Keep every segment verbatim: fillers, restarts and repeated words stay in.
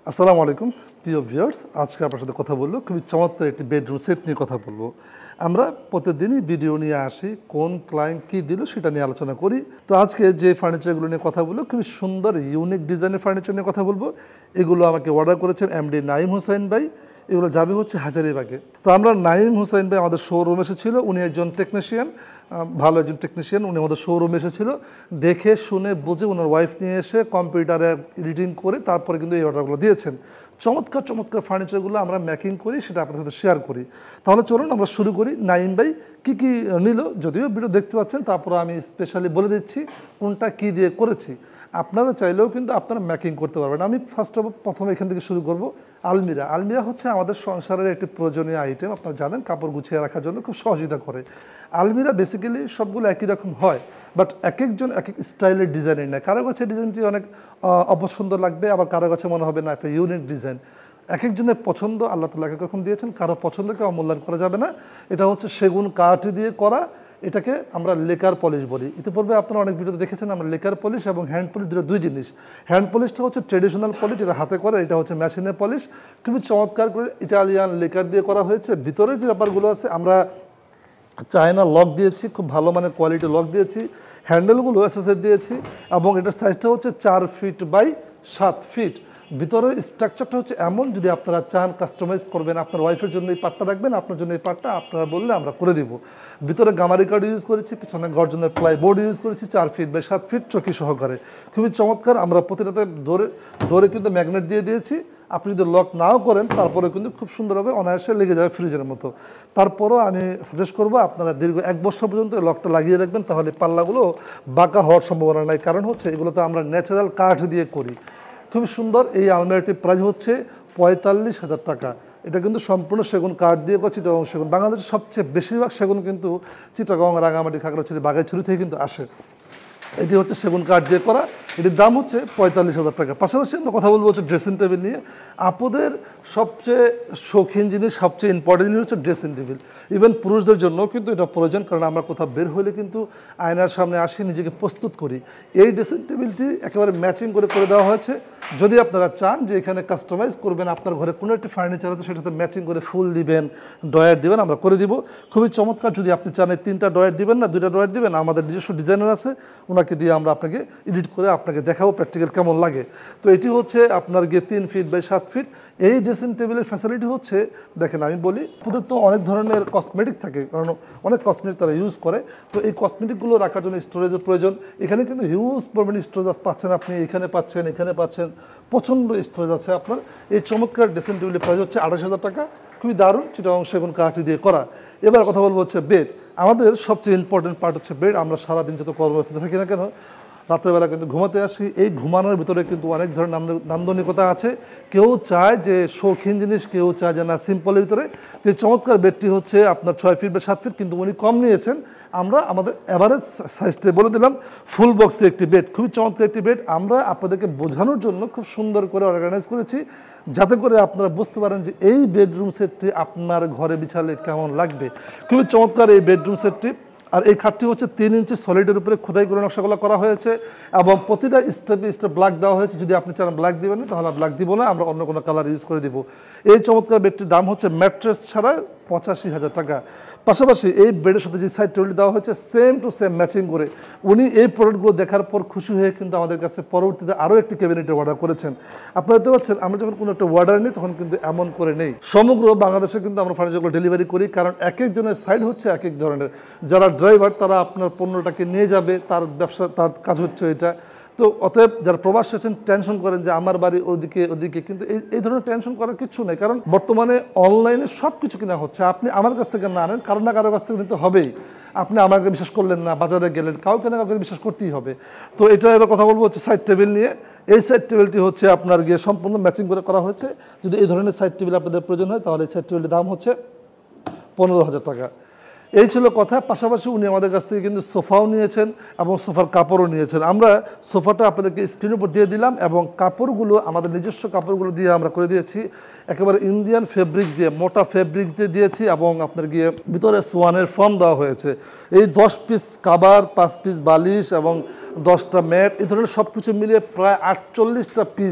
আসসালামু আলাইকুম প্রিয় ভিউয়ার্স, আজকে আপনার সাথে কথা বলবো খুবই চমৎকার একটি বেডরুম সেট নিয়ে কথা বলবো। আমরা প্রতিদিনই ভিডিও নিয়ে আসি, কোন ক্লায়েন্ট কী দিল সেটা নিয়ে আলোচনা করি। তো আজকে যে ফার্নিচারগুলো নিয়ে কথা বলবো খুবই সুন্দর ইউনিক ডিজাইনের ফার্নিচার নিয়ে কথা বলবো। এগুলো আমাকে অর্ডার করেছেন এমডি নাইম হোসেন ভাই। এগুলো যাবে হচ্ছে হাজারীবাগে। তো আমরা নাইম হোসেন ভাই আমাদের শোরুম এসেছিল, উনি একজন টেকনিশিয়ান, ভালো একজন টেকনিশিয়ান। উনি আমাদের শোরুম এসেছিল, দেখে শুনে বুঝে ওনার ওয়াইফ নিয়ে এসে কম্পিউটারে এডিটিং করে তারপরে কিন্তু এই অর্ডারগুলো দিয়েছেন। চমৎকার চমৎকার ফার্নিচারগুলো আমরা মেকিং করি, সেটা আপনার সাথে শেয়ার করি। তাহলে চলুন আমরা শুরু করি। নাইম ভাই কী কী নিল, যদিও ভিডিও দেখতে পাচ্ছেন, তারপরে আমি স্পেশালি বলে দিচ্ছি কোনটা কী দিয়ে করেছি। আপনারা চাইলেও কিন্তু আপনারা মেকিং করতে পারবেন। আমি ফার্স্ট অফ প্রথমে এখান থেকে শুরু করব। আলমিরা আলমিরা হচ্ছে আমাদের সংসারের একটি প্রয়োজনীয় আইটেম। আপনারা জানেন কাপড় গুছিয়ে রাখার জন্য খুব সহযোগিতা করে। আলমিরা বেসিক্যালি সবগুলো একই রকম হয়, বাট এক একজন এক এক স্টাইলের ডিজাইনের নেয়। কারো কাছে ডিজাইনটি অনেক অপছন্দ লাগবে, আবার কারো কাছে মনে হবে না একটা ইউনিক ডিজাইন। এক একজনের পছন্দ আল্লাহ তাআলা এক এক রকম দিয়েছেন, কারো পছন্দকে অমূল্যায়ন করা যাবে না। এটা হচ্ছে সেগুন কাঠ দিয়ে করা, এটাকে আমরা লেকার পলিশ বলি। ইতিপূর্বে আপনারা অনেক ভিডিওতে দেখেছেন আমরা লেকার পলিশ এবং হ্যান্ড পলিশ দুটো দুই জিনিস। হ্যান্ড পলিশটা হচ্ছে ট্রেডিশনাল পলিশ, এটা হাতে করে, এটা হচ্ছে মেশিনের পলিশ। খুবই চমৎকার করে ইটালিয়ান লেকার দিয়ে করা হয়েছে। ভিতরের যে ব্যাপারগুলো আছে, আমরা চায়না লক দিয়েছি, খুব ভালো মানের কোয়ালিটি লক দিয়েছি। হ্যান্ডেলগুলো এসএসএর দিয়েছি এবং এটার সাইজটা হচ্ছে চার ফিট বাই সাত ফিট। ভিতরের স্ট্রাকচারটা হচ্ছে এমন, যদি আপনারা চান কাস্টমাইজ করবেন, আপনার ওয়াইফের জন্য এই পার্টটা রাখবেন, আপনার জন্য এই পার্টটা আপনারা বললে আমরা করে দিব। ভিতরে গামারি কার্ড ইউজ করেছি, পিছনে গর্জনের প্লাই বোর্ড ইউজ করেছি চার ফিট বাই সাত ফিট চকি সহকারে। খুবই চমৎকার। আমরা প্রতিটাতে ডোরে ডোরে কিন্তু ম্যাগনেট দিয়ে দিয়েছি। আপনি যদি লক নাও করেন তারপরে কিন্তু খুব সুন্দরভাবে অনায়াসে লেগে যাবে ফ্রিজের মতো। তারপরও আমি সাজেস্ট করবো আপনারা দীর্ঘ এক বছর পর্যন্ত লকটা লাগিয়ে রাখবেন, তাহলে পাল্লাগুলো বাঁকা হওয়ার সম্ভাবনা নাই। কারণ হচ্ছে এগুলো তো আমরা ন্যাচারাল কাঠ দিয়ে করি। খুবই সুন্দর। এই আলমারিটির প্রাইস হচ্ছে পঁয়তাল্লিশ হাজার টাকা। এটা কিন্তু সম্পূর্ণ সেগুন কাঠ দিয়ে করা, চিটাগং সেগুন। বাংলাদেশের সবচেয়ে বেশিরভাগ সেগুন কিন্তু চিটাগং, রাঙামাটি, খাগড়াছড়ি, বাঘাইছড়ি থেকে কিন্তু আসে। এটি হচ্ছে সেগুন কাঠ দিয়ে করা, এটির দাম হচ্ছে পঁয়তাল্লিশ হাজার টাকা। পাশাপাশি আমরা কথা বলবো হচ্ছে ড্রেসিং টেবিল নিয়ে। আপুদের সবচেয়ে শৌখিন জিনিস, সবচেয়ে ইম্পর্টেন্ট জিনিস হচ্ছে ড্রেসিং টেবিল। ইভেন পুরুষদের জন্য কিন্তু এটা প্রয়োজন, কারণ আমরা কোথাও বের হলে কিন্তু আয়নার সামনে আসি, নিজেকে প্রস্তুত করি। এই ড্রেসিং টেবিলটি একেবারে ম্যাচিং করে করে দেওয়া হয়েছে। যদি আপনারা চান যে এখানে কাস্টমাইজ করবেন, আপনার ঘরে কোনো একটি ফার্নিচার আছে সেটাতে ম্যাচিং করে ফুল দিবেন, ডয়ার দিবেন, আমরা করে দিব। খুবই চমৎকার। যদি আপনি চান এই তিনটা ডয়ার দিবেন না দুইটা ডয়ার দিবেন, আমাদের নিজস্ব ডিজাইনার আছে, ওনাকে দিয়ে আমরা আপনাকে এডিট করে আপনাকে দেখাবো প্র্যাকটিক্যাল কেমন লাগে। তো এটি হচ্ছে আপনার গিয়ে তিন ফিট বাই সাত ফিট। এই ড্রেসিং টেবিলের ফ্যাসিলিটি হচ্ছে, দেখেন আমি বলি, ওদের তো অনেক ধরনের কসমেটিক থাকে, কারণ অনেক কসমেটিক তারা ইউজ করে। তো এই কসমেটিকগুলো রাখার জন্য স্টোরেজের প্রয়োজন। এখানে কিন্তু হিউজ পরিমাণে স্টোরেজ পাচ্ছেন আপনি, এখানে পাচ্ছেন, এখানে পাচ্ছেন, প্রচণ্ড স্টোরেজ আছে আপনার। এই চমৎকার ড্রেসিং টেবিলের প্রাইস হচ্ছে আঠাশ হাজার টাকা। খুবই দারুণ, চিটাগং সেগুন কাঠ দিয়ে করা। এবার কথা বলবো হচ্ছে বেড। আমাদের সবচেয়ে ইম্পর্টেন্ট পার্ট হচ্ছে বেড। আমরা সারাদিন যত কর্মব্যস্ত থাকি না কেন, রাত্রেবেলা কিন্তু ঘুমাতে আসি। এই ঘুমানোর ভিতরে কিন্তু অনেক ধরনের নান্দনিকতা আছে। কেউ চায় যে শৌখিন জিনিস, কেউ চায় যে না সিম্পলের ভিতরে। তো এই চমৎকার বেডটি হচ্ছে আপনার ছয় ফিট বা সাত ফিট, কিন্তু উনি কম নিয়েছেন। আমরা আমাদের অ্যাভারেজ সাইজটা বলে দিলাম। ফুল বক্সের একটি বেড, খুবই চমৎকার একটি বেড। আমরা আপনাদেরকে বোঝানোর জন্য খুব সুন্দর করে অর্গানাইজ করেছি, যাতে করে আপনারা বুঝতে পারেন যে এই বেডরুম সেটটি আপনার ঘরে বিছালে কেমন লাগবে। খুবই চমৎকার এই বেডরুম সেটটি। আর এই খাটটি হচ্ছে তিন ইঞ্চি সলিডের উপরে খোদাই করে নকশাগুলো করা হয়েছে এবং প্রতিটা স্টেপে স্টেপ ব্ল্যাক দেওয়া হয়েছে। যদি আপনি চান ব্ল্যাক দিবেন না, তাহলে ব্ল্যাক দিব না, আমরা অন্য কোনো কালার ইউজ করে দিব। এই চমৎকার বেডটির দাম হচ্ছে ম্যাট্রেস ছাড়া পঁচাশি হাজার টাকা। পাশাপাশি এই বেডের সাথে যে সাইড টেবিল দেওয়া হয়েছে সেম টু সেম ম্যাচিং করে। উনি এই প্রোডাক্টগুলো দেখার পর খুশি হয়ে কিন্তু আমাদের কাছে পরবর্তীতে আরও একটি ক্যাবিনেটের অর্ডার করেছেন। আপনারা দেখতে পাচ্ছেন, আমরা যখন কোনো একটা অর্ডার নিই তখন কিন্তু এমন করে নেই। সমগ্র বাংলাদেশে কিন্তু আমরা ফার্নিচারগুলো ডেলিভারি করি, কারণ এক একজনের সাইড হচ্ছে এক এক ধরনের। যারা ড্রাইভার তারা আপনার পণ্যটাকে নিয়ে যাবে, তার ব্যবসা, তার কাজ হচ্ছে এটা। তো অতএব যারা প্রবাস আছেন টেনশন করেন যে আমার বাড়ি ওদিকে ওদিকে, কিন্তু এই এই ধরনের টেনশন করার কিছু নেই, কারণ বর্তমানে অনলাইনে সব কিছু কেনা হচ্ছে। আপনি আমার কাছ থেকে না আনেন, কারো না কারোর কাছ থেকে নিতে হবেই। আপনি আমাকে বিশ্বাস করলেন না, বাজারে গেলেন, কাউকে না কাউকে বিশ্বাস করতেই হবে। তো এটা এবার কথা বলবো হচ্ছে সাইড টেবিল নিয়ে। এই সাইড টেবিলটি হচ্ছে আপনার গিয়ে সম্পূর্ণ ম্যাচিং করে করা হয়েছে। যদি এই ধরনের সাইড টেবিল আপনাদের প্রয়োজন হয়, তাহলে এই সাইড টেবিলটির দাম হচ্ছে পনেরো হাজার টাকা। এই ছিল কথা। পাশাপাশি উনি আমাদের কাছ থেকে কিন্তু সোফাও নিয়েছেন এবং সোফার কাপড়ও নিয়েছেন। আমরা সোফাটা আপনাদেরকে স্ক্রিনের উপর দিয়ে দিলাম এবং কাপড়গুলো আমাদের নিজস্ব কাপড়গুলো দিয়ে আমরা করে দিয়েছি। একেবারে ইন্ডিয়ান ফেব্রিক্স দিয়ে, মোটা ফেব্রিক্স দিয়ে দিয়েছি এবং আপনার গিয়ে ভিতরে সোয়ানের ফর্ম দেওয়া হয়েছে। এই দশ পিস কাভার, পাঁচ পিস বালিশ এবং দশটা ম্যাট, এই ধরনের সব কিছু মিলিয়ে প্রায় আটচল্লিশটা পিস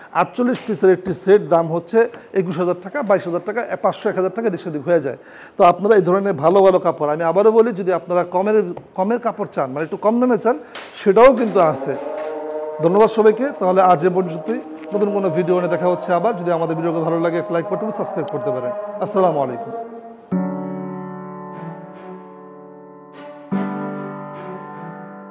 আটচল্লিশ পিসের একটি সেট দাম হচ্ছে একুশ হাজার টাকা, বাইশ হাজার টাকা, পাঁচশো এক হাজার টাকা দেশ দিক হয়ে যায়। তো আপনারা এই ধরনের ভালো ভালো কাপড়, আমি আবারও বলি, যদি আপনারা কমের কমের কাপড় চান, মানে একটু কম দামে চান, সেটাও কিন্তু আছে। ধন্যবাদ সবাইকে। তাহলে আজ এ পর্যন্তই, নতুন কোনো ভিডিও নিয়ে দেখা হচ্ছে আবার। যদি আমাদের ভিডিওকে ভালো লাগে লাইক করতে পারেন, সাবস্ক্রাইব করতে পারেন। আসসালামু আলাইকুম।